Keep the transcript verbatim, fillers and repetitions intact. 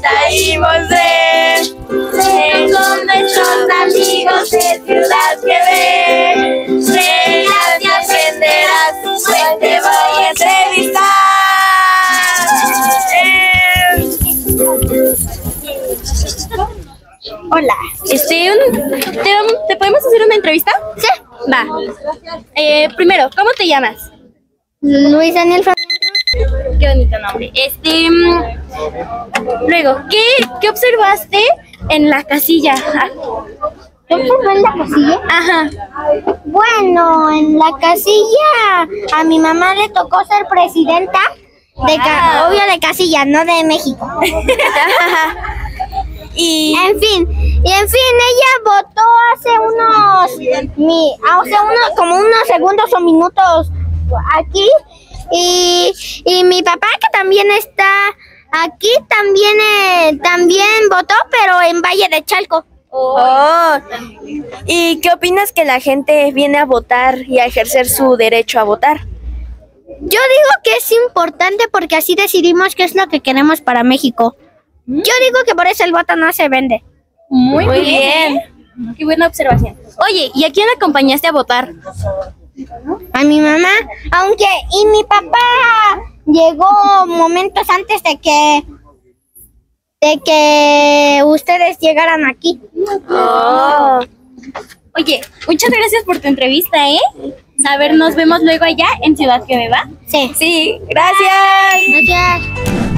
traímos de con nuestros amigos de Ciudad que ven. Reirás y aprenderás, pues te voy a entrevistar. Hola, este, un, ¿te, ¿te podemos hacer una entrevista? Sí. Va. Eh, primero, ¿cómo te llamas? Luis Daniel Fabián. Qué bonito nombre. Este, mm, luego, ¿qué, ¿qué observaste en la casilla? ¿Qué observé en la casilla? Ajá. Bueno, en la casilla a mi mamá le tocó ser presidenta de ca- obvio de casilla, no de México. Y En fin, y en fin, ella votó hace unos, mi, hace unos, como unos segundos o minutos aquí, y, y mi papá, que también está aquí, también, eh, también votó, pero en Valle de Chalco. Oh. ¿Y qué opinas que la gente viene a votar y a ejercer su derecho a votar? Yo digo que es importante porque así decidimos qué es lo que queremos para México. Yo digo que por eso el voto no se vende. Muy, Muy bien. bien. Qué buena observación. Oye, ¿y a quién acompañaste a votar? A mi mamá, aunque y mi papá llegó momentos antes de que de que ustedes llegaran aquí. Oh. Oye, muchas gracias por tu entrevista, ¿eh? A ver, nos vemos luego allá en Ciudad que ¿va? Sí. Sí, gracias. Gracias.